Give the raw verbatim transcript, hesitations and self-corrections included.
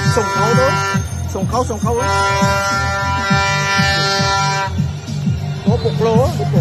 ส่งเขาด้วยส่งเขาส่งเขาโอ้ปุกโลปุกโล